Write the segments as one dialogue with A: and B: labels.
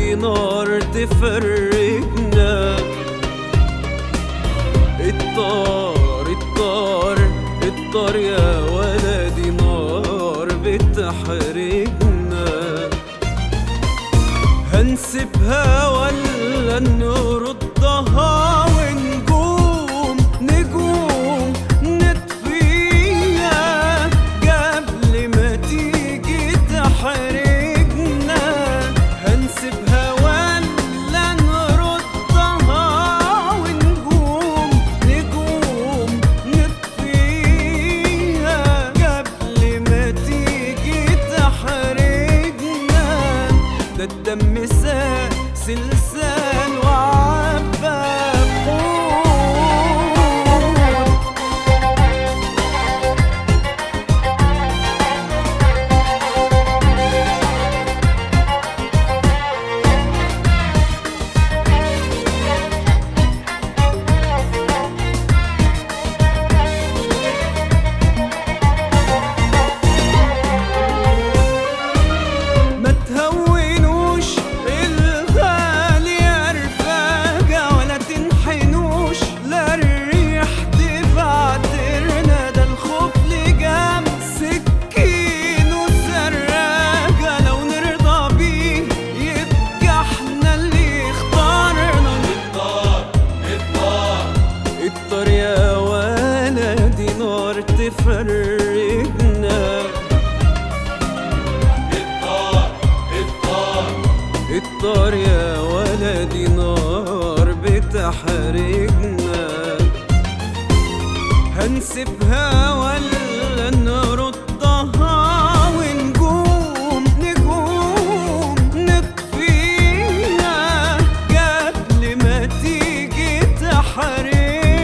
A: ولدي نار تفرقنا. الطار الطار الطار يا ولدي نار بتحرقنا. هنسيبها ولا نردها ونقوم نقوم نطفيها قبل ما تيجي تحرقنا. هنسيبها ولا نردها ونقوم نقوم نطفيها قبل ما تيجي تحرقنا. ده الدم سلسال وعبى تفرقنا. الطار يا ولدي نار بتحرقنا. هنسيبها ولا نردها ونقوم نقوم نطفيها قبل ما تيجي تحرقنا.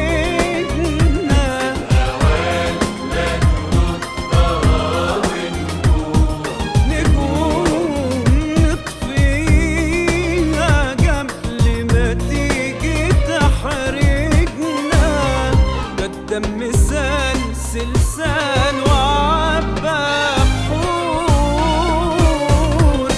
A: دم سلسال وعبى بحور.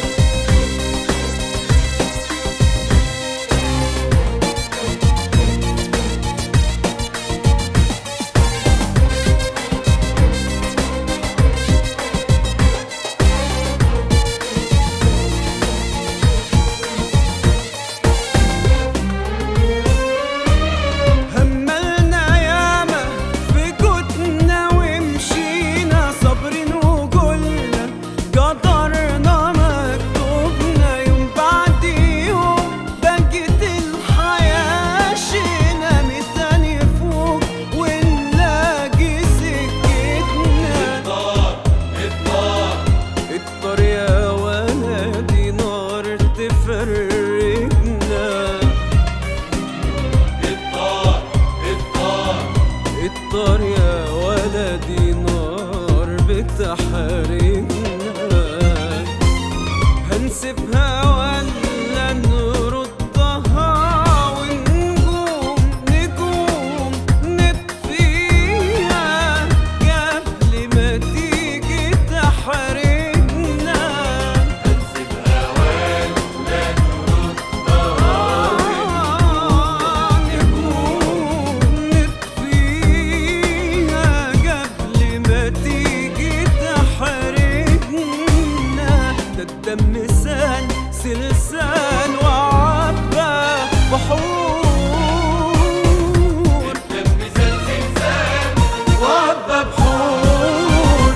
A: الطار يا ولدي نار بتحرقنا. هنسيبها ولا نردها ونقوم نقوم نطفيها قبل ما تيجي تحرقنا. هنسيبها ولا نردها ونقوم نطفيها قبل ما تيجي تحرقنا. ده الدم سلسال وعبى بحور. الدم سلسال وعبى بحور.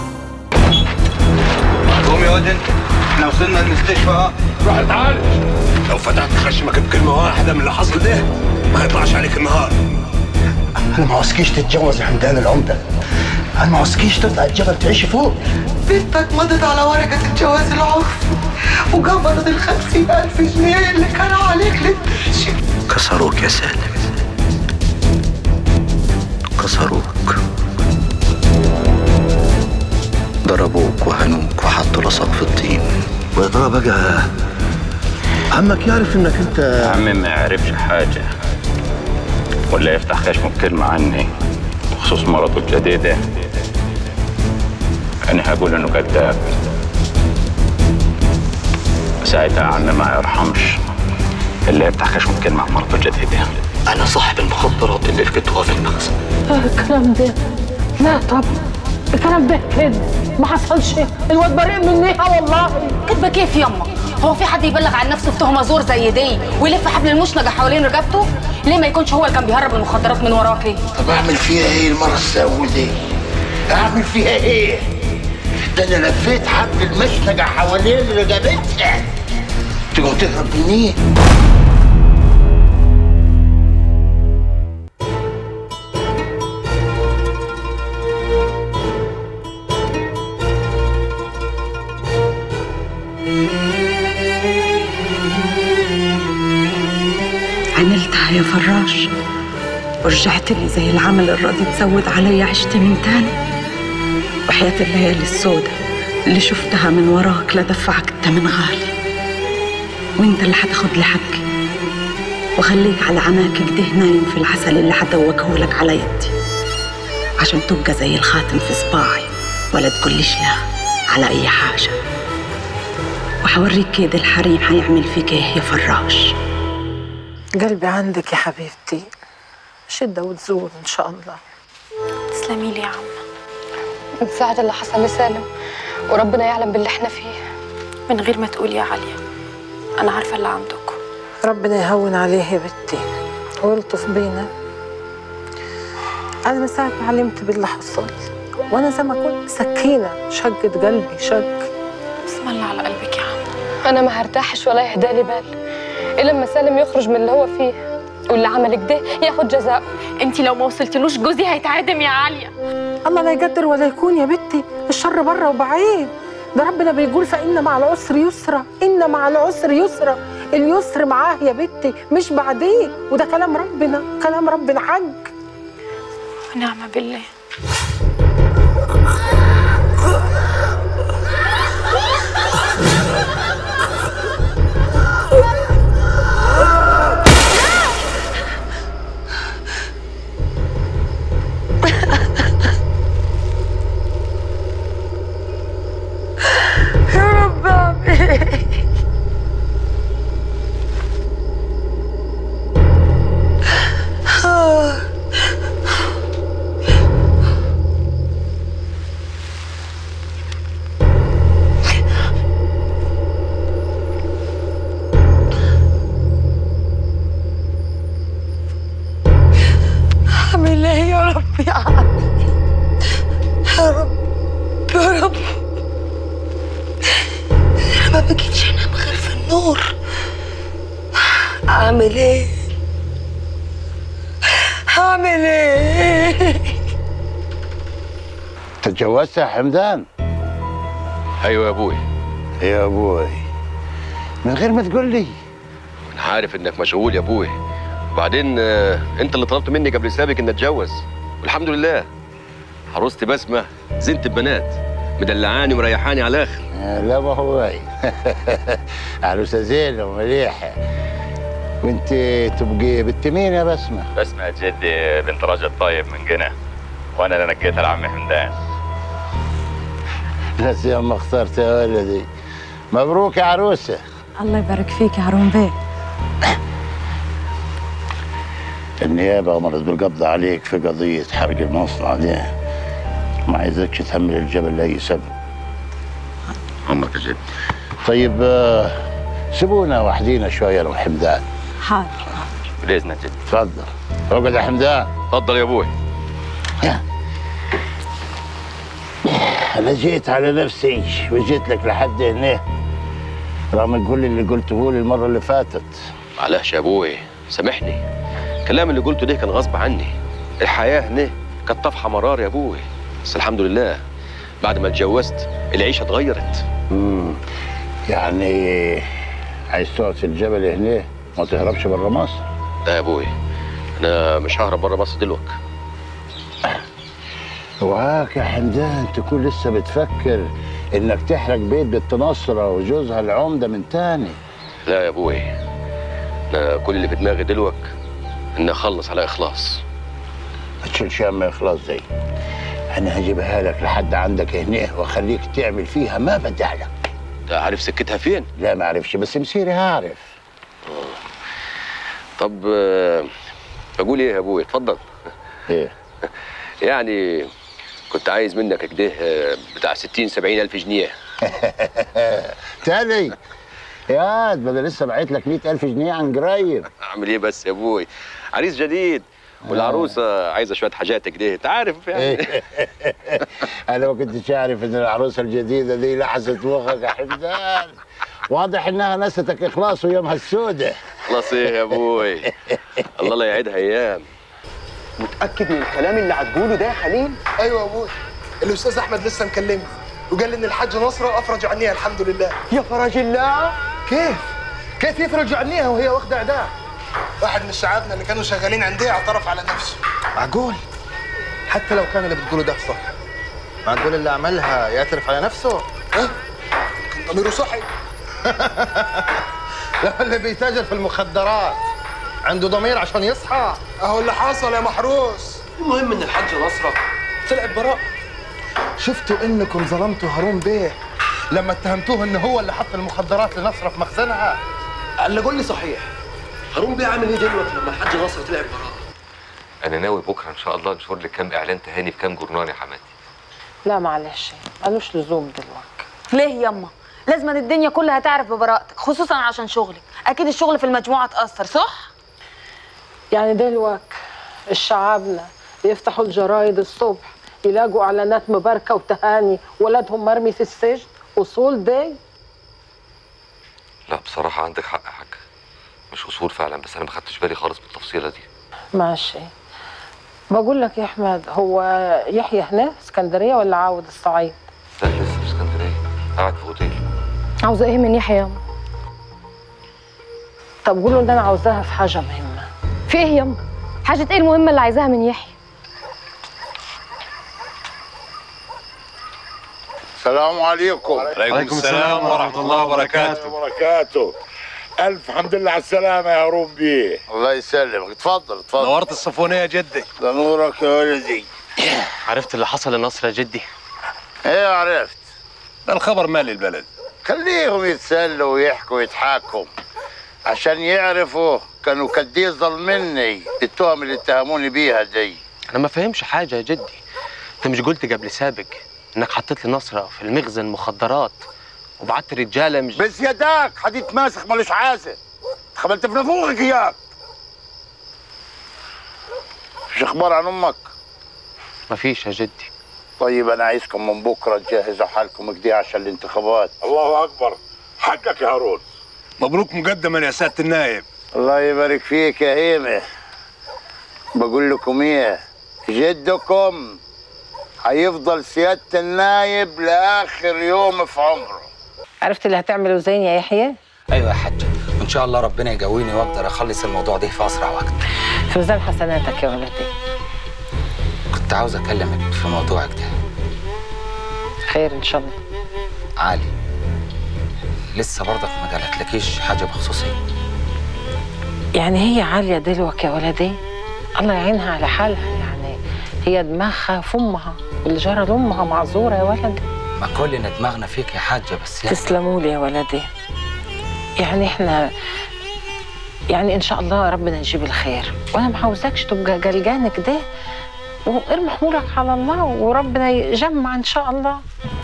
B: قوم يا واد انت، احنا وصلنا المستشفى.
C: روح اتعالج. لو فتحت خشمك بكلمة واحدة من اللي حصل ده ما هيطلعش عليك النهار.
B: انا ما عاوزكيش تتجوز يا حمدان العمدة. انا ما عاوزكيش تطلع الجبل تعيشي فوق.
D: بنتك مضت على ورقة الجواز العرفي وقبضت 50,000 جنيه اللي كان عليك للتأشيرة.
B: كسروك يا سالم، كسروك، ضربوك وهنوك وحطوا راسك في الطين. ويا ترى بقى عمك يعرف انك انت؟
E: عمي ما يعرفش حاجة ولا يفتح خشمه بكلمة عني بخصوص مرضه الجديدة. أنا هقول إنه كذاب. ساعتها عنا ما يرحمش اللي يفتح كشف كلمة عن مرته الجديدة.
B: انا صاحب المخدرات اللي لقيتوها في المخزن.
F: الكلام ده لا طب الكلام ده كده ما حصلش. الواد بريء منيها والله.
G: كدبه كيف يما؟ هو في حد يبلغ عن نفسه في تهمه زور زي دي ويلف حبل المشنقه حوالين رقبته؟ ليه ما يكونش هو اللي كان بيهرب المخدرات من وراكي؟
B: طب اعمل فيها ايه المره السوداء دي؟ اعمل فيها ايه؟ ده انا لفيت حبل المشنقه حوالين رقبتها تقوم تهرب منين؟
H: عملتها يا فراش ورجعت لي زي العمل الراضي تزود علي عشت من تاني. وحياة الليالي السوداء اللي شفتها من وراك لدفعك التمن غالي، وانت اللي حتاخد لي حقي وخليك على عناك كده نايم في العسل اللي حدوقهولك على يدي عشان تبقى زي الخاتم في صباعي ولا تقوليش لا على اي حاجة. وحوريك كده الحريم هيعمل فيك ايه يا فراش.
F: قلبي عندك يا حبيبتي، شدة وتزول إن شاء الله.
I: تسلمي لي يا عم. من ساعة اللي حصل لسالم وربنا يعلم باللي احنا فيه، من غير ما تقولي يا عليا أنا عارفة اللي عندكم.
F: ربنا يهون عليه يا بنتي ويلطف بينا. أنا من ساعة ما علمت باللي حصل وأنا زي ما كنت سكينة شقت قلبي شق.
I: بسم الله على قلبك يا عم. أنا ما هرتاحش ولا يهدالي بال إلا لما سالم يخرج من اللي هو فيه واللي عمل كده ياخد جزاء.
J: انت لو ما وصلتلوش جوزي هيتعدم يا عالية.
F: الله لا يقدر ولا يكون يا بنتي، الشر بره وبعيد. ده ربنا بيقول فإن مع العسر يسرا، إن مع العسر يسرا. اليسر معاه يا بنتي مش بعديه، وده كلام ربنا، كلام ربنا حق.
I: ونعم بالله.
D: اعمل ايه يا رب يا عمي؟ يا رب يا رب، ما بقيتش انام غير في النور. اعمل ايه؟ اعمل ايه؟
B: تتجوزت يا حمدان؟
C: ايوه يا ابوي.
B: يا ابوي من غير ما تقول لي.
C: انا عارف انك مشغول يا ابوي، وبعدين انت اللي طلبت مني قبل سابق اني اتجوز، والحمد لله عروستي بسمه زينة البنات، مدلعاني ومريحاني على الاخر.
B: لا ما هو عروسه زينه ومليحه. وانت تبقي بنت مين يا بسمه؟
E: بسمة جدي بنت راجل طيب من جنة، وانا اللي نقيتها لعمي حمدان.
B: بس يا ما اخترت يا ولدي. مبروك يا عروسه.
H: الله يبارك فيك يا هارون بيه.
B: النيابه امرت بالقبض عليك في قضيه حرق المصنع ده، ما عايزكش تحمل الجبل لاي سبب.
E: عمرك يا جدي.
B: طيب سيبونا وحدينا شويه لو حمدان.
H: حاضر.
E: باذنك جدي.
B: اتفضل اقعد يا حمدان.
C: اتفضل يا ابوي.
B: انا جيت على نفسي وجيت لك لحد هنا رغم كل اللي قلته لي المره اللي فاتت.
C: معلش يا ابوي سامحني، الكلام اللي قلته ده كان غصب عني. الحياه هنا كانت طفحه مرار يا ابوي، بس الحمد لله بعد ما اتجوزت العيشه اتغيرت.
B: يعني عايز تقعد في الجبل هنا ما تهربش بره مصر؟
C: لا يا ابوي انا مش ههرب بره مصر دلوقتي.
B: اوعاك يا حمدان تكون لسه بتفكر انك تحرق بيت بنت نصره وجوزها العمده من تاني.
C: لا يا ابوي انا كل اللي في دماغي دلوقتي اني اخلص على اخلاص.
B: ما تشيلش هم اخلاص دي، انا هجيبها لك لحد عندك هنا واخليك تعمل فيها ما بدالك.
C: انت عارف سكتها فين؟
B: لا ما اعرفش، بس مسيري هعرف.
C: طب بقول ايه يا ابوي؟ اتفضل.
B: ايه؟
C: يعني كنت عايز منك كده بتاع 60 70 الف جنيه.
B: تاني يا واد، ما انا لسه باعت لك 100,000 جنيه عن قريب.
C: اعمل ايه بس يا ابوي؟ عريس جديد والعروسه عايزه شويه حاجات كده، انت عارف يعني.
B: انا ما كنتش عارف ان العروسه الجديده دي لحست مخك يا حمدان. واضح انها نستك اخلاص ويومها السودة.
C: خلاص ايه يا ابوي؟ الله لا يعيدها ايام.
K: متاكد من الكلام اللي هتقوله ده يا خليل؟
L: ايوه يا ابوي، الاستاذ احمد لسه مكلمني وقال لي ان الحاج نصره افرج عنيها الحمد لله.
K: يا فرج الله.
L: كيف يفرج عنيها وهي واخده اعدام؟ واحد من شعبنا اللي كانوا شغالين عندها اعترف على نفسه.
K: معقول؟ حتى لو كان اللي بتقوله ده صح، معقول اللي عملها يعترف على نفسه؟
L: ها؟ كان ضميره صحي.
K: لو اللي بيتاجر في المخدرات عنده ضمير عشان يصحى.
L: اهو اللي حصل يا محروس.
K: المهم ان الحاج نصره طلعت براء. شفتوا انكم ظلمتوا هارون بيه لما اتهمتوه ان هو اللي حط المخدرات لنصره في مخزنها.
M: اللي قول لي صحيح، هارون بيه عامل ايه دلوقتي لما الحاج نصر طلع براء؟
N: انا ناوي بكره ان شاء الله انشر لك كام اعلان تهاني في كام جورنال يا حماتي.
F: لا معلش، ملوش لزوم دلوقتي.
G: ليه يما؟ لازم الدنيا كلها تعرف ببراءتك، خصوصا عشان شغلك. اكيد الشغل في المجموعه اتاثر، صح؟
F: يعني دلوقتي الشعابنا يفتحوا الجرايد الصبح يلاقوا اعلانات مباركه وتهاني ولادهم مرمي في السجن، اصول دي؟
N: لا بصراحه عندك حق يا حاج، مش اصول فعلا، بس انا ما خدتش بالي خالص بالتفصيله دي.
F: ماشي. بقول لك يا احمد، هو يحيى هنا اسكندريه ولا عاود الصعيد؟
N: لا لسه في اسكندريه، قاعد في اوتيل.
I: عاوزه ايه من يحيى ياما؟
F: طب قول له ان انا عاوزاها في حاجه مهمه.
I: في ايه ياما؟ حاجه ايه المهمه اللي عايزاها من يحيى؟
B: السلام عليكم.
O: وعليكم السلام ورحمة الله وبركاته.
B: ألف حمد لله على السلامة يا هارون بيه. الله يسلمك، اتفضل اتفضل.
O: نورت الصفونية يا جدي.
B: ده نورك يا ولدي.
O: عرفت اللي حصل لنصر يا جدي؟
B: ايه عرفت؟
O: ده الخبر مالي البلد.
B: خليهم يتسلوا ويحكوا ويضحكوا عشان يعرفوا كانوا كدي ظلمني التهم اللي اتهموني بيها دي.
O: أنا ما فهمش حاجة يا جدي. أنت مش قلت قبل سابق إنك حطيت لي نصرة في المخزن مخدرات وبعت رجالة مش
B: بس يداك حديد ماسخ مالوش عازة. خبلت في نافوخك اياك. مش اخبار عن امك؟
O: مفيش يا جدي.
B: طيب انا عايزكم من بكره تجهزوا حالكم كده عشان الانتخابات.
P: الله اكبر، حقك يا هارون.
O: مبروك مقدما يا سيادة النايب.
B: الله يبارك فيك يا هيمه. بقول لكم ايه، جدكم هيفضل سيادة النايب لاخر يوم في عمره.
F: عرفت اللي هتعمله زين يا يحيى؟
Q: ايوه يا حاجه، وان شاء الله ربنا يقويني واقدر اخلص الموضوع ده في اسرع وقت.
F: في ميزان حسناتك يا ولدي.
Q: كنت عاوز اكلمك في موضوعك ده.
F: خير ان شاء الله.
Q: علي لسه برضك ما قالتلكيش حاجه بخصوصي؟
F: يعني هي عاليه دلوقتي يا ولدي، الله يعينها على حالها، يعني هي دماغها في امها واللي جرى لامها معذوره يا ولدي.
Q: ما كلنا دماغنا فيك يا حاجه، بس يعني
F: تسلموا لي يا ولدي. يعني احنا يعني ان شاء الله ربنا يجيب الخير، وانا ما عاوزاكش تبقى قلقان كده، وارمي حمولك على الله وربنا يجمع ان شاء الله.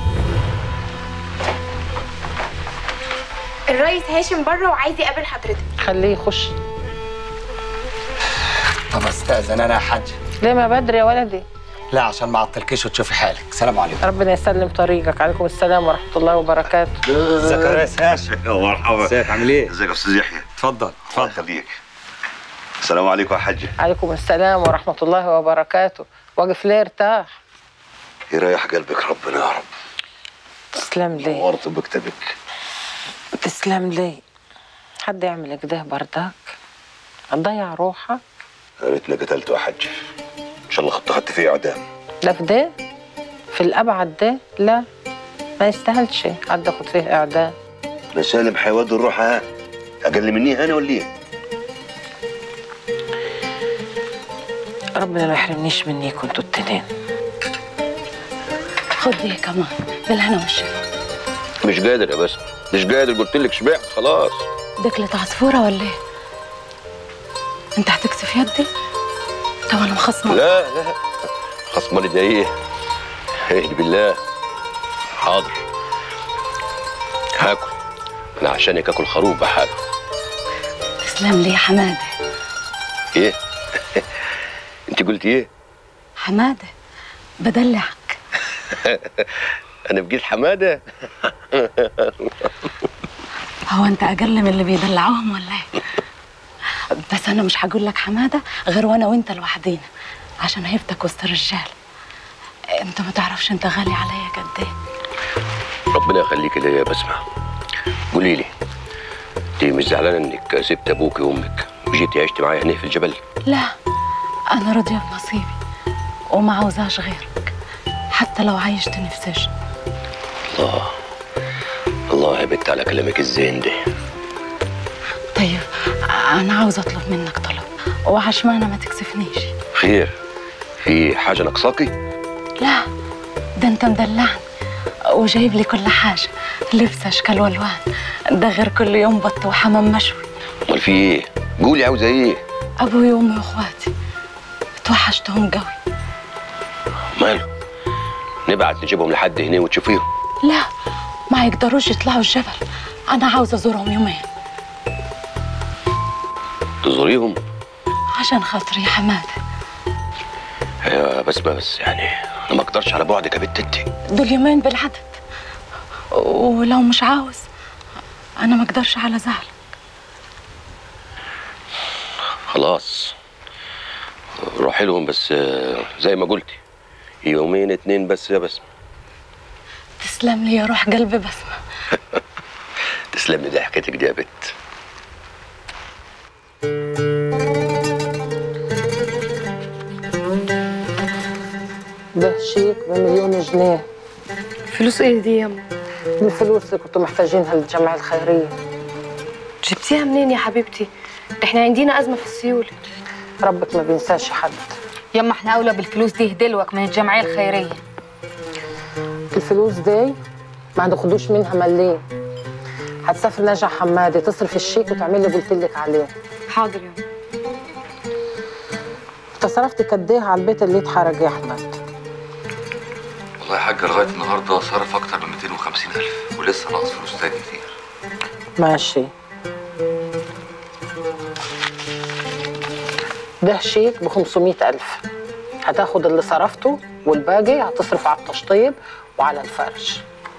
J: الريس هاشم بره وعايز يقابل حضرتك.
F: خليه يخش.
Q: طب استاذن انا يا حاجه.
F: ليه ما بدري يا ولدي؟
Q: لا عشان ما اعطلكيش وتشوفي حالك. سلام عليكم.
F: ربنا يسلم طريقك. عليكم السلام ورحمه الله وبركاته.
O: ازيك يا ريس هاشم؟
P: مرحبا.
O: ازيك عامل ايه؟
P: ازيك يا استاذ يحيى؟
O: اتفضل اتفضل.
P: خليك. السلام عليكم يا حاجه.
F: عليكم السلام ورحمه الله وبركاته. واقف ليه ارتاح؟
P: يريح قلبك ربنا يا رب.
F: تسلم لي.
P: نورت بكتبك.
F: تسلم لي. حد يعمل كده بردك؟ هتضيع روحك؟
P: يا ريتني قتلته يا حاج. ان شاء الله خدت فيه اعدام.
F: لا في ده؟ في الابعد ده؟ لا ما يستاهلش حد ياخد فيه اعدام.
P: انا سالم هيودي الروح ها؟ اقل مني انا ولا ايه؟
F: ربنا ما يحرمنيش منيكم انتوا التنين.
G: خد دي كمان بالهنا والشفا.
C: مش قادر يا بسمة. مش قادر، قلت لك شبعت خلاص.
H: دكلة عصفورة ولا ايه؟ انت هتكسف يدي؟ طب انا مخصمة.
C: لا لا، خصماني ده ايه؟ اهدي بالله. حاضر هاكل، انا عشانك اكل خروف بحاله.
H: تسلم لي يا حمادة.
C: ايه؟ انت قلتي ايه؟
H: حمادة بدلعك.
C: انا بقيت حماده؟
H: هو انت اقل من اللي بيدلعوهم ولا ايه؟ بس انا مش هقول لك حماده غير وانا وانت لوحدينا، عشان هيبتك وسط الرجال. انت ما تعرفش انت غالي عليا قد ايه.
C: ربنا يخليكي ليا يا بسمه. قولي لي، انت مش زعلانه انك سبت ابوك وامك وجيتي عشت معايا هنا في الجبل؟
H: لا، انا راضيه بنصيبي وما عاوزاش غيرك، حتى لو عايشتني في سجن.
C: الله الله يا بنت على كلامك الزين ده.
H: طيب انا عاوزه اطلب منك طلب، وعشمانه ما تكسفنيش.
C: خير؟ في حاجه ناقصاكي؟
H: لا، ده انت مدلعني وجايب لي كل حاجه، لبس اشكال والوان، ده غير كل يوم بط وحمام مشوي.
C: امال في ايه؟ قولي عاوزه ايه؟
H: ابوي وامي واخواتي اتوحشتهم قوي.
C: ماله؟ نبعت نجيبهم لحد هنا وتشوفيهم؟
H: لا، ما يقدروش يطلعوا الجبل، انا عاوزه ازورهم يومين.
C: تزوريهم؟
H: عشان خاطري يا حماده.
C: ايوه بس يعني انا ما اقدرش على بعدك يا بنت انت.
H: دول يومين بالعدد، ولو مش عاوز انا ما اقدرش على زعلك.
C: خلاص روحي لهم، بس زي ما قلتي يومين 2 بس يا بسمه.
H: تسلم لي يا روح قلبي بسمه.
C: تسلم لي ضحكتك دي يا بنت.
F: ده شيك ب1,000,000 جنيه.
I: فلوس ايه دي يا أما؟
F: دي الفلوس اللي كنتوا محتاجينها للجمعية الخيرية.
I: جبتيها منين يا حبيبتي؟ ده احنا عندنا أزمة في السيولة.
F: ربك ما بينساش حد.
G: يما احنا اولى بالفلوس دي دلوك من الجمعيه الخيريه.
F: الفلوس دي ما هناخدوش منها مليم. هتسافر نجع حمادي تصرف الشيك وتعمل لي قلت لك عليه.
I: حاضر يا أما.
F: انت صرفت قد ايه على البيت اللي اتحرق يا احمد؟
N: والله يا حاج لغايه النهارده صرف اكتر من 250,000 ولسه ناقص فلوس تاني كتير.
F: ماشي. ده شيك ب500,000. هتاخد اللي صرفته والباقي هتصرف على التشطيب وعلى الفرش.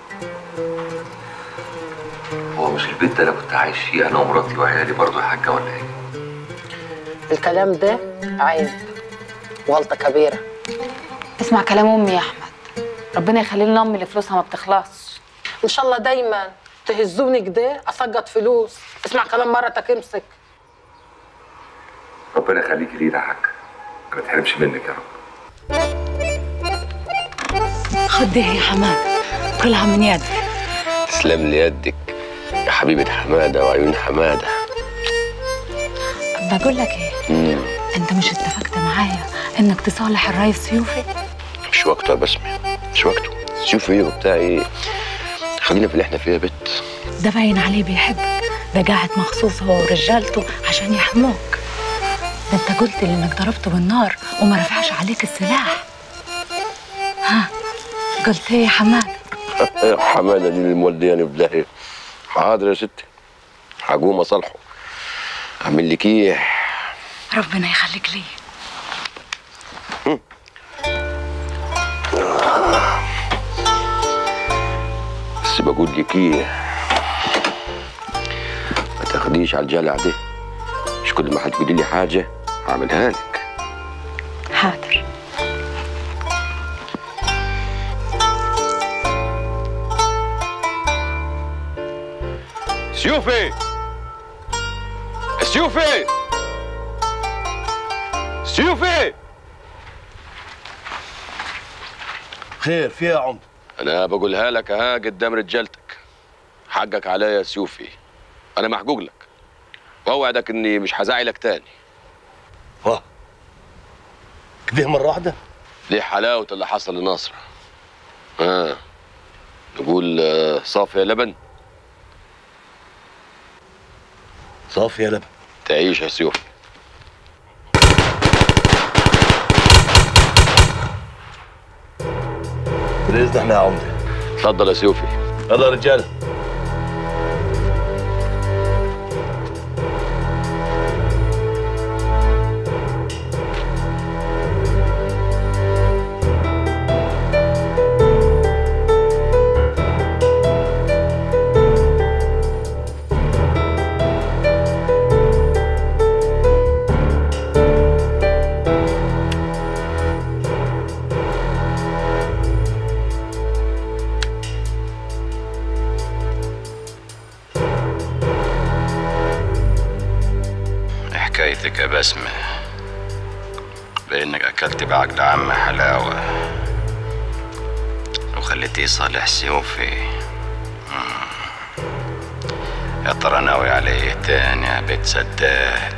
N: هو مش البيت ده انا كنت عايش فيه انا ومراتي وعيالي برضه يا حاجه ولا ايه؟
F: الكلام ده عيب، غلطة كبيرة.
G: اسمع كلام امي يا احمد، ربنا يخلي لنا امي اللي فلوسها ما بتخلصش.
F: ان شاء الله دايما تهزوني كده اسقط فلوس. اسمع كلام مرتك، امسك.
N: ربنا يخليكي لينا يا حاج، ما تحرمش منك يا رب.
H: خد ايه يا حماده، كلها من يدك.
C: تسلم لي يدك يا حبيبه حماده وعيون حماده.
H: بقول لك ايه، انت مش اتفقت معايا انك تصالح الرئيس سيوفي؟
C: مش وقته يا بسمه، مش وقته. شوف ايه وبتاع ايه، خلينا في اللي احنا فيه يا بت.
H: ده باين عليه بيحبك، ده قاعد مخصوص هو ورجالته عشان يحموك. ده انت قلت لي انك ضربته بالنار وما رفعش عليك السلاح. ها قلت ايه يا حماده؟
C: يا حماده دي اللي مودياني في داهيه. حاضر يا ستي، هقوم اصالحه. اعمل لك ايه؟
H: ربنا يخليك لي.
C: بس بقول لك ايه، ما تاخديش على الجلع ده. مش كل ما هتقولي لي حاجه هعملها لك.
H: حاضر.
C: سيوفي سيوفي سيوفي.
M: خير في يا عمر؟
C: انا بقولها لك اها قدام رجالتك، حقك عليا يا سيوفي، انا محجوج لك واوعدك اني مش هزعلك تاني.
M: واه كده مره واحده؟
C: دي حلاوه اللي حصل لنصر. نقول صافي يا لبن.
P: صافي يا لبن.
C: تعيش يا سيوف.
P: باذن احنا يا عمده.
C: اتفضل يا سيوفي.
P: يلا يا رجاله.
E: حكايتك يا بسمة بإنك أكلت بعقل عم حلاوة وخليتيه صالح سيوفي. يا ترى ناوي على إيه تاني يا بيت سداد؟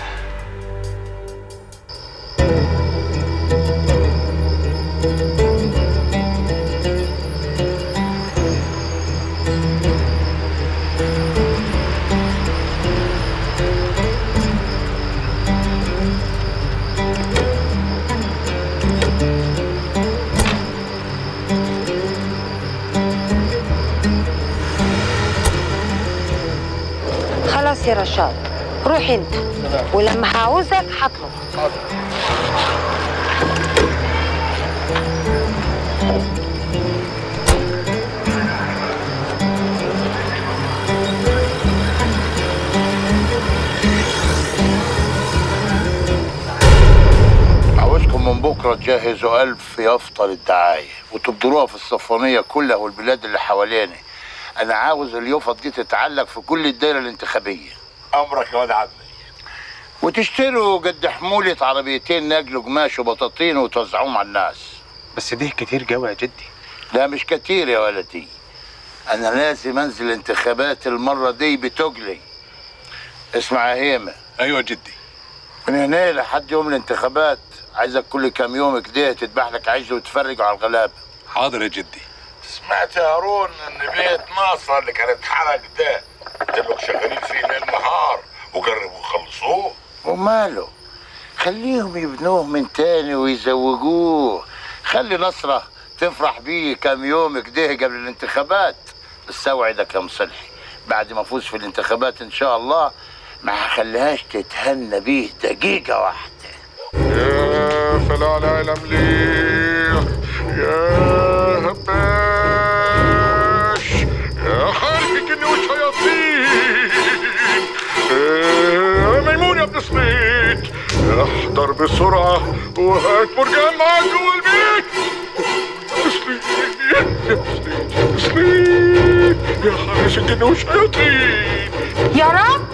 R: خلاص يا رشاد، روح انت ولما هعوزك هطلب.
B: عاوزكم من بكره تجهزوا 1000 يافطه للدعايه وتبدروها في الصفانيه كلها والبلاد اللي حوالينا. انا عاوز اليوفط دي تتعلق في كل الدايره الانتخابيه.
P: امرك يا واد عمي.
B: وتشتروا قد حموله عربيتين نقل قماش وبطاطين وتوزعوهم على الناس.
O: بس ده كتير قوي يا جدي.
B: لا مش كتير يا ولدي، انا لازم انزل انتخابات المره دي بتجلي. اسمع يا هيمه.
P: ايوه جدي.
B: من هنا لحد يوم الانتخابات عايزك كل كام يوم كده تذبح لك عجل وتفرجوا على الغلابه.
P: حاضر يا جدي.
S: سمعت يا هارون ان بيت ناصر اللي كان اتحرق ده قلت شغالين فيه ليل نهار وقربوا يخلصوه.
B: وماله؟ خليهم يبنوه من تاني ويزوجوه. خلي نصرة تفرح بيه كام يوم كده قبل الانتخابات. بس اوعدك يا مصلحي بعد ما افوز في الانتخابات ان شاء الله ما هخليهاش تتهنى بيه دقيقة واحدة.
S: يا فلان الامليح يا هباش يا خالق الجن والشياطين يا ميمون يا ابن سميت احضر بسرعة وهات مرجان معاك جوه البيت. تسليم يا حارس الجن والشياطين
R: يا رب.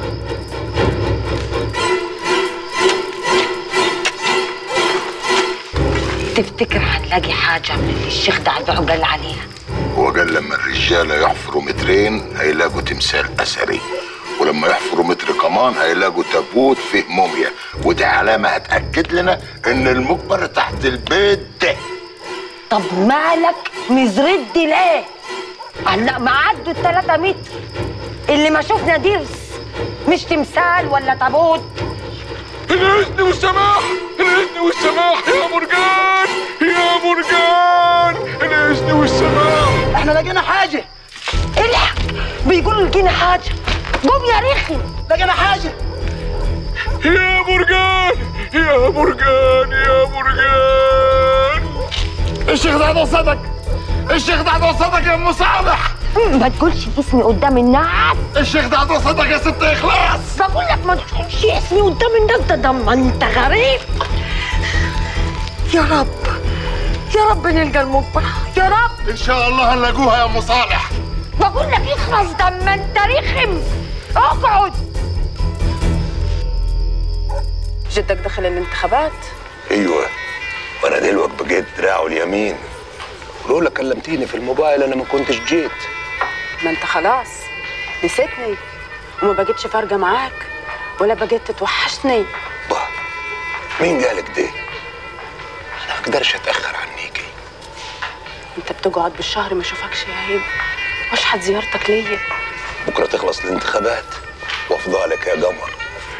R: تفتكر هنلاقي حاجة من اللي الشيخ ده قال عليها؟
S: هو قال لما الرجالة يحفروا مترين هيلاقوا تمثال أثري، ولما يحفروا متر كمان هيلاقوا تابوت فيه موميا، ودي علامة هتأكد لنا إن المقبرة تحت البيت ده.
R: طب مالك مزرد ليه؟ هلا ما عدوا ال3 متر اللي ما شفنا ضرس، مش تمثال ولا تابوت.
S: الإذن والسماح، الإذن والسماح يا مرجان، يا مرجان، الإذن والسماح.
R: احنا لقينا حاجة. الحق بيقولوا لقينا حاجة. قوم يا رخي لقينا حاجة.
S: يا مرجان، يا مرجان، يا مرجان. الشيخ ده صدق، الشيخ ده صدق يا ام صالح.
R: ما تقولش اسمي قدام الناس.
S: الشيخ ده صدق يا ست اخلاص.
R: بقول لك ما تقولش اسمي قدام الناس. ده ما انت غريب. يا رب يا رب نلقى المقبرة يا رب.
S: ان شاء الله هنلاقوها يا ام صالح.
R: بقول لك اخلص. ده ما انت رخم. اقعد.
H: جدك دخل الانتخابات؟
P: ايوه، وانا دلوقتي بقيت دراعه اليمين. لولا كلمتيني في الموبايل انا ما كنتش جيت.
H: ما انت خلاص نسيتني وما بقيتش فارقه معاك ولا بقيت تتوحشني.
P: مين قالك ده؟ انا ما اقدرش اتاخر عنيكي.
H: انت بتقعد بالشهر ما اشوفكش يا هيم. واشحت زيارتك ليا.
P: بكره تخلص الانتخابات وافضلك يا قمر.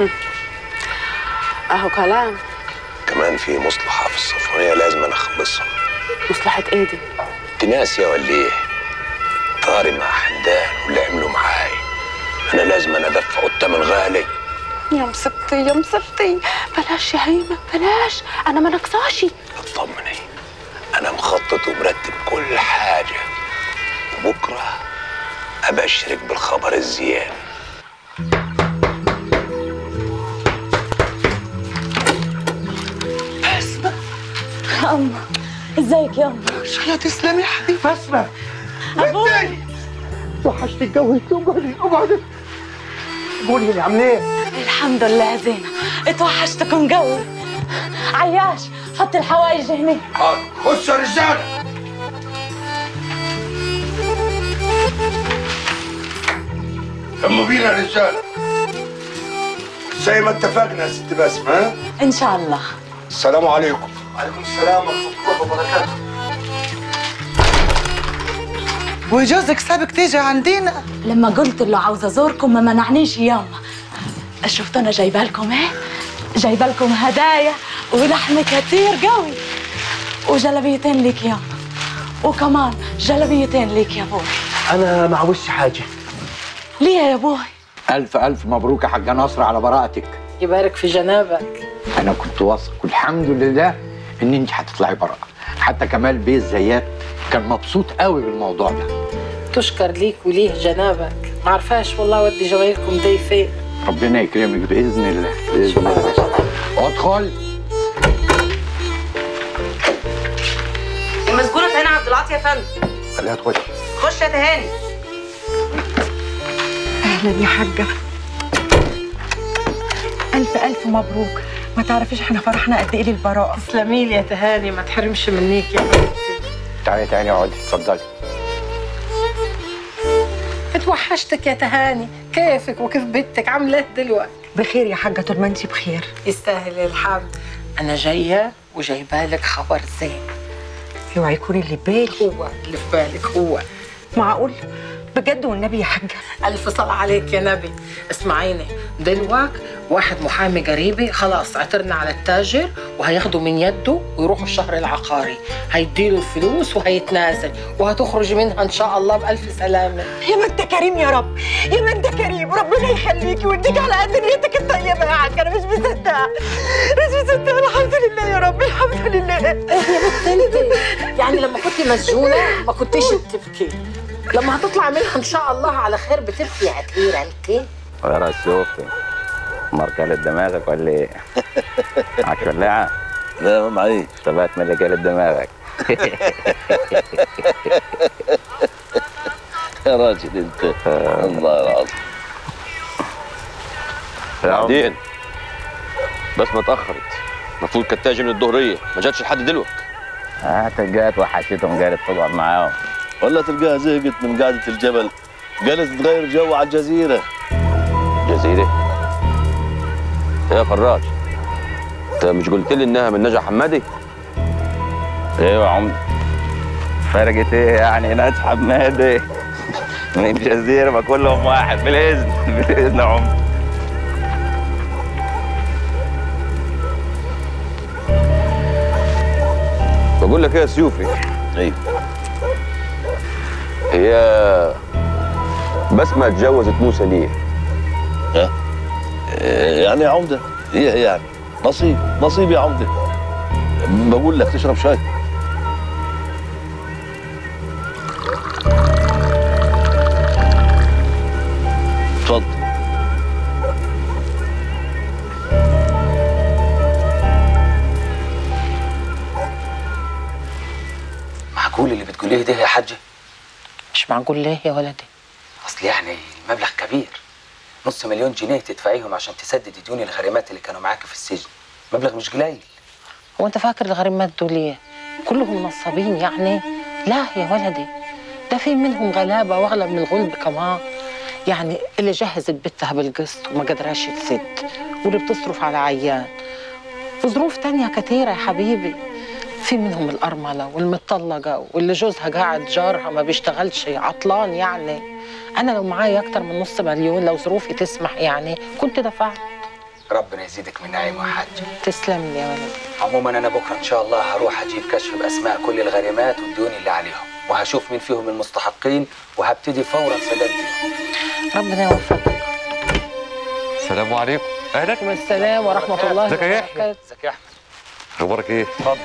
H: اهو كلام.
P: كمان في مصلحة في الصفونية لازم أنا أخلصها.
H: مصلحة ايه دي؟
P: انت ناسية ولا ايه؟ طاري مع حمدان واللي عملوا معاي، أنا لازم أنا أدفعه الثمن غالي.
H: يا مصيبتي يا مصيبتي، بلاش يا هيمة بلاش، انا ما نقصاشي.
P: اطمني، أنا مخطط ومرتب كل حاجة، وبكرة أبشرك بالخبر الزيان.
H: اسمع يا أمه، ازيك يا أمه؟
D: الله تسلمي يا حبيبي.
L: اسمع
H: أبوي
L: وحشتك قوي. اقعدي قولي لي عامله ايه؟
H: الحمد لله زينة، اتوحشتكم قوي. عياش حط الحوايج هنا.
S: خش يا رجاله. يلا بينا يا رجاله زي ما اتفقنا يا ست باسم. ها
H: ان شاء الله.
S: السلام عليكم.
L: وعليكم السلام ورحمه الله وبركاته.
D: وجوزك سابك تيجي عندنا؟
H: لما قلت له عاوزه ازوركم ما منعنيش ياما. شفتوا انا جايبه لكم ايه؟ جايبه لكم هدايا ولحم كتير قوي وجلبيتين ليك ياما، وكمان جلبيتين ليك يا ابوي.
L: انا ما عاوزش حاجه.
H: ليه يا ابوي؟
T: ألف ألف مبروك يا حاجة نصر على براءتك.
F: يبارك في جنابك.
T: أنا كنت واثق والحمد لله إن أنت هتطلعي براءة. حتى كمال بيه الزيات كان مبسوط قوي بالموضوع ده.
F: تشكر ليك وليه جنابك، ما عرفاش والله ودي جوايلكم دي فين.
T: ربنا يكرمك بإذن الله بإذن الله. ادخل.
U: المسجونة تهاني عبد العاطي يا فندم.
T: خليها تخش.
U: خش يا تهاني.
H: اهلا يا حاجه. الف الف مبروك، ما تعرفيش احنا فرحنا قد ايه للبراءه.
F: تسلمي لي يا تهاني، ما تحرمش منيك يا حبيبتي.
T: تعالي تعالي اقعدي اتفضلي.
F: اتوحشتك يا تهاني، كيفك وكيف بنتك عامله دلوقتي؟
H: بخير يا حاجه طول ما انت بخير.
F: يستاهل الحمد. انا جايه وجايبه لك خبر زين.
H: اوعي يكون اللي في بالي.
F: هو اللي في بالك هو.
H: معقول؟ بجد والنبي يا حاجه؟
F: الف صلاة عليك يا نبي. اسمعيني، دلوقتي واحد محامي قريبي خلاص عثرنا على التاجر وهياخده من يده ويروحوا الشهر العقاري، هيديله الفلوس وهيتنازل وهتخرج منها ان شاء الله بألف سلامة.
H: يا ما انت كريم يا رب، يا ما انت كريم، ربنا يخليكي ويديك على قد نيتك الطيبه يا حاجه. انا مش مصدقه مش مصدقه. الحمد لله يا رب الحمد لله.
F: يا بنت انت يعني لما كنت مسجونه ما كنتيش بتبكي، لما هتطلع منها ان شاء الله على خير بتبكي عكير انت.
E: غير السوفي مركلة دماغك ولا ايه؟ معاك ولاعة؟ لا ما معيش. طب هات ملكة دماغك. يا راجل انت الله العظيم.
C: بعدين بس ما اتأخرت، المفروض كانت تاجي من الظهرية، ما جاتش لحد دلوقتي.
E: تلقاها وحشتهم قالت تقعد معاهم. ولا تلقاها زهقت من قعدة الجبل، قالت تغير جو على الجزيرة.
C: جزيرة؟ يا فراج، انت مش قلت لي انها من نجا حمادي؟
E: ايوه يا عمدة. فرقت ايه يعني ناس حمادي من الجزيرة؟ ما كلهم واحد. بالاذن بالاذن يا عمدة.
C: بقول لك ايه يا سيوفي؟
E: ايوه.
C: هي بسمة اتجوزت موسى ليه؟
E: ها؟ يعني يا عمدة هي يعني نصيب يا عمدة. بقول لك تشرب شاي. اتفضل.
Q: معقول اللي بتقوليه ده يا حاجة؟
F: مش معقول ليه يا ولدي؟
Q: اصل يعني المبلغ كبير، نص مليون جنيه تدفعيهم عشان تسدد ديون الغريمات اللي كانوا معاك في السجن، مبلغ مش قليل.
F: هو انت فاكر الغريمات دول ايه؟ كلهم نصابين يعني؟ لا يا ولدي، ده في منهم غلابه واغلب من الغلب كمان. يعني اللي جهزت بنتها بالقسط وما قدراش تسد، واللي بتصرف على عيان، وظروف تانية كتيرة يا حبيبي. في منهم الأرملة والمطلقة واللي جوزها قاعد جارها ما بيشتغلش عطلان يعني. أنا لو معايا أكتر من نص مليون لو ظروفي تسمح يعني كنت دفعت.
Q: ربنا يزيدك من نعيمه يا حاج.
F: تسلم لي يا ولد.
Q: عموما انا بكره ان شاء الله هروح اجيب كشف باسماء كل الغريمات والديون اللي عليهم، وهشوف مين فيهم المستحقين وهبتدي فورا سداد ديونهم.
F: ربنا يوفقك.
N: السلام عليكم.
F: وعليكم السلام ورحمة الله
N: ازيك يا يحيى؟
F: وبركاته.
Q: ازيك يا احمد؟
N: اخبارك ايه؟
Q: اتفضل.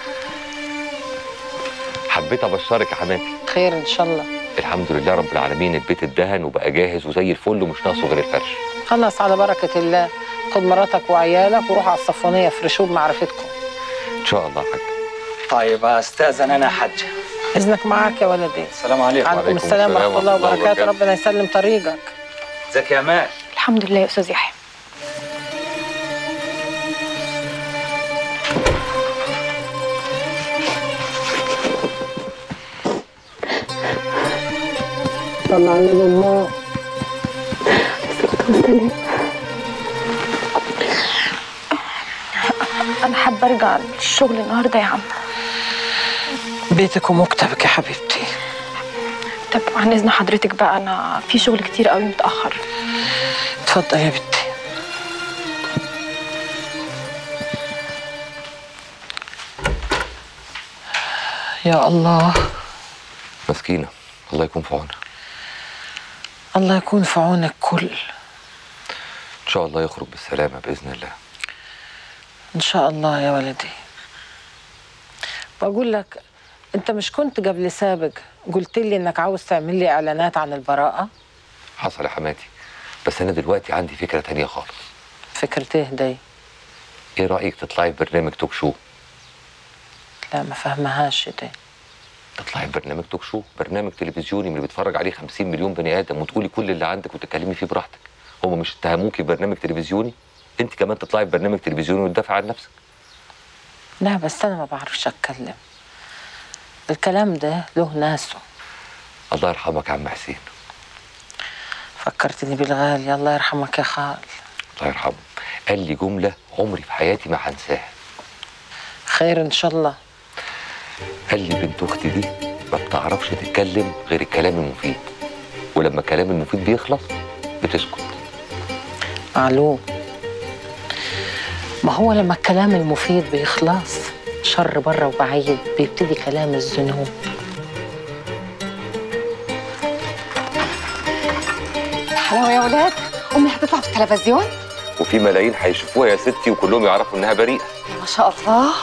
N: حبيت ابشرك يا حماتي.
F: خير ان شاء الله.
N: الحمد لله رب العالمين، البيت اتدهن وبقى جاهز وزي الفل ومش ناقصه غير الفرش.
F: خلص على بركة الله. خد مراتك وعيالك وروحوا على الصفونية افرشوه بمعرفتكم.
N: ان شاء الله يا حاج.
Q: طيب استاذن انا يا حاج.
F: اذنك معاك يا ولدي.
Q: السلام عليكم.
F: وعليكم السلام ورحمة الله وبركاته. ربنا يسلم طريقك.
Q: ازيك يا امال؟
I: الحمد لله يا استاذ يحيى.
F: طلع لنا الله.
I: انا حابه ارجع الشغل النهارده يا عم.
F: بيتك ومكتبك يا حبيبتي.
I: طب عن اذن حضرتك بقى انا في شغل كتير قوي متاخر.
F: اتفضل يا بنتي. يا الله.
N: مسكينه، الله يكون في عونها.
F: الله يكون في عونك كل.
N: ان شاء الله يخرج بالسلامه باذن الله.
F: ان شاء الله يا ولدي. بقول لك انت مش كنت قبل سابق قلت لي انك عاوز تعمل لي اعلانات عن البراءه؟
N: حصل يا حماتي، بس انا دلوقتي عندي فكره تانية خالص.
F: فكرة ايه دي؟
N: ايه رايك تطلعي في برنامج توك شو؟
F: لا ما فهمهاش دي.
N: تطلعي في برنامج توك شو، برنامج تلفزيوني من اللي بيتفرج عليه 50 مليون بني ادم، وتقولي كل اللي عندك وتتكلمي فيه براحتك. هم مش اتهموكي ببرنامج تلفزيوني؟ انت كمان تطلعي في برنامج تلفزيوني وتدافعي عن نفسك.
F: لا بس انا ما بعرفش اتكلم. الكلام ده له ناسه.
N: الله يرحمك يا عم حسين.
F: فكرتني بالغالي، الله يرحمك يا خال.
N: الله يرحمه. قال لي جمله عمري في حياتي ما هنساها.
F: خير ان شاء الله.
N: قال لي بنت اختي دي ما بتعرفش تتكلم غير الكلام المفيد، ولما الكلام المفيد بيخلص بتسكت.
F: معلوم. ما هو لما الكلام المفيد بيخلص شر بره وبعيد بيبتدي كلام الذنوب.
G: حلاوه يا ولاد، امي هتطلع في التلفزيون
N: وفي ملايين هيشوفوها يا ستي وكلهم يعرفوا انها بريئه.
G: ما شاء الله.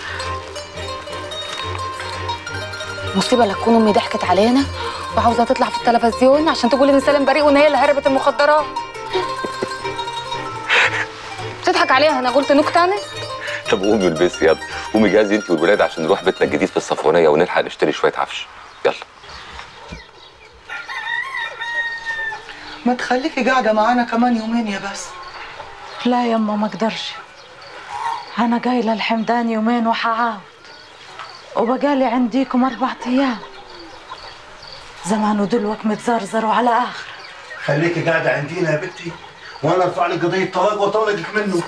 G: مصيبه لا تكون امي ضحكت علينا وعاوزه تطلع في التلفزيون عشان تقول ان سالم بريء وان هي اللي هربت المخدرات. بتضحك عليها، انا قلت نكته انا؟
N: طب قومي البسي يلا، قومي جهزي انت والولاد عشان نروح بيتنا الجديد في الصفوانيه ونلحق نشتري شويه عفش. يلا.
D: ما تخليكي قاعدة معانا كمان يومين يا بس.
H: لا يما ما اقدرش. انا جايله الحمدان يومين وحعاود، وبقالي عنديكم 4 ايام. زمان دلوك متزرزروا على اخر.
L: خليكي قاعدة عندينا يا بنتي وانا ارفع لك قضية طلاق واطلقك منه.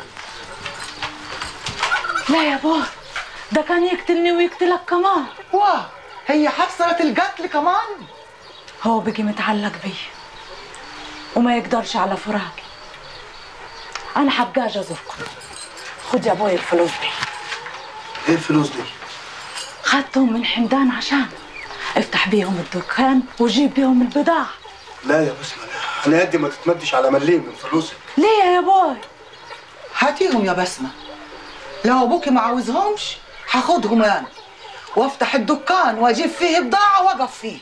H: لا يا بابا، ده كان يقتلني ويقتلك كمان.
D: واه، هي حصلت القتل كمان؟
H: هو بقي متعلق بي وما يقدرش على فراقي. انا حبقى اجي ازوركم. خد يا ابوي الفلوس دي.
L: ايه الفلوس دي؟
H: خدتهم من حمدان عشان افتح بيهم الدكان وجيب بيهم البضاعة.
L: لا يا بسمة، انا يدي ما تتمدش على مليم من فلوسك.
H: ليه يا بوي؟
D: هاتيهم يا بسمة. لو ابوكي ما عاوزهمش هاخدهم انا وافتح الدكان واجيب فيه بضاعة واقف فيه.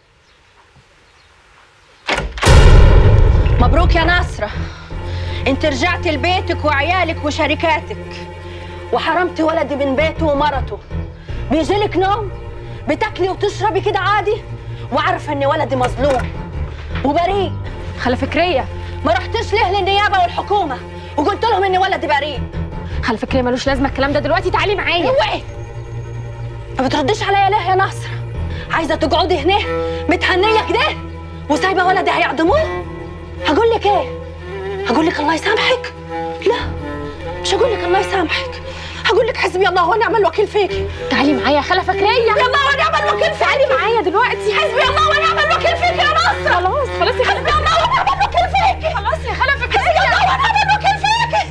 R: مبروك يا ناصرة، انت رجعت لبيتك وعيالك وشركاتك، وحرمتي ولدي من بيته ومرته. بيجيلك نوم بتاكلي وتشربي كده عادي، وعارفه ان ولدي مظلوم وبريء.
G: خالة فكرية،
R: ما رحتش ليه للنيابه والحكومه وقلت لهم ان ولدي بريء؟
G: خالة فكرية ملوش لازمه الكلام ده دلوقتي، تعالي معايا.
R: اوعي، ما بترديش عليا ليه يا ناصرة؟ عايزه تقعدي هنا متهنيه كده وسايبه ولدي هيعدموه؟ هقول لك ايه؟ هقول لك الله يسامحك؟ لا مش هقول لك الله يسامحك، هقول لك حسبي الله ونعم الوكيل فيكي.
I: تعالي معايا يا خاله فكريه.
R: حسبي الله ونعم الوكيل فيكي.
I: تعالي معايا دلوقتي.
R: حسبي الله ونعم الوكيل فيكي يا نصر.
I: خلاص خلاص يا خاله.
R: حسبي الله ونعم الوكيل فيكي.
I: خلاص يا خاله فكريه.
R: حسبي الله ونعم الوكيل فيكي.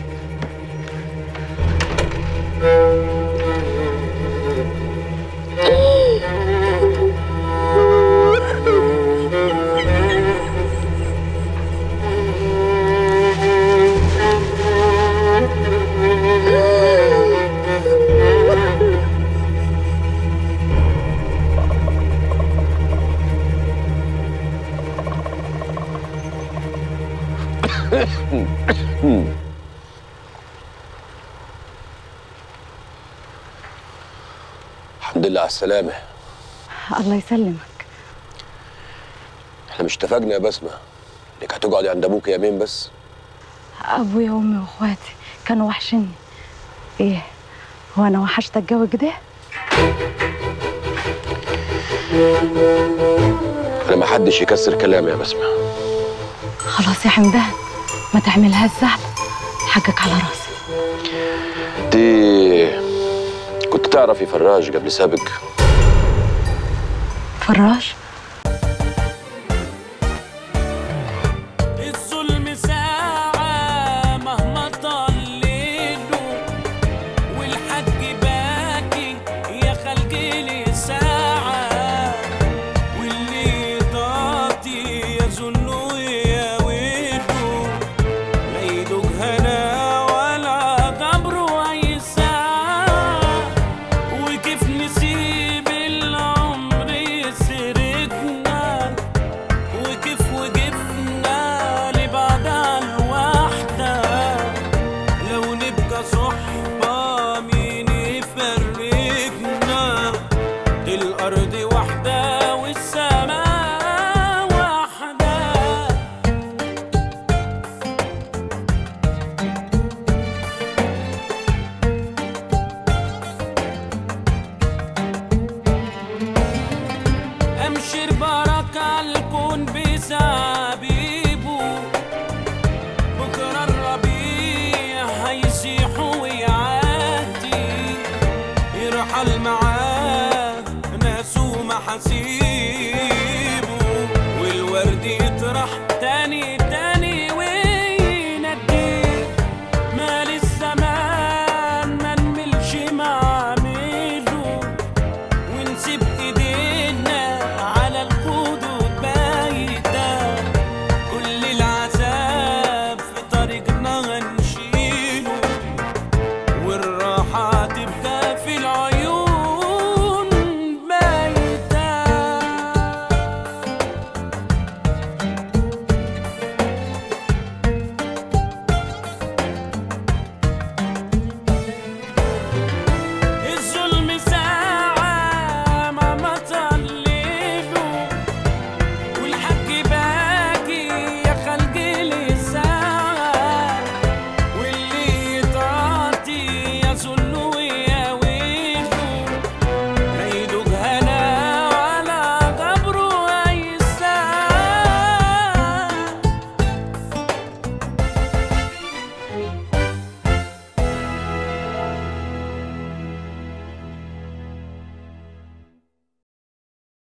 P: الحمد لله على السلامة.
H: الله يسلمك.
P: احنا مش اتفقنا يا بسمة انك هتقعدي عند ابوك يومين بس؟
H: ابويا وامي واخواتي كانوا وحشني. ايه هو انا وحشتك جو كده؟
P: انا ما حدش يكسر كلامي يا بسمة.
H: خلاص يا حمدان ما تعملهاش زعل، حقك على راسي.
P: كنت تعرفي فراج قبل سابق؟
H: فراج؟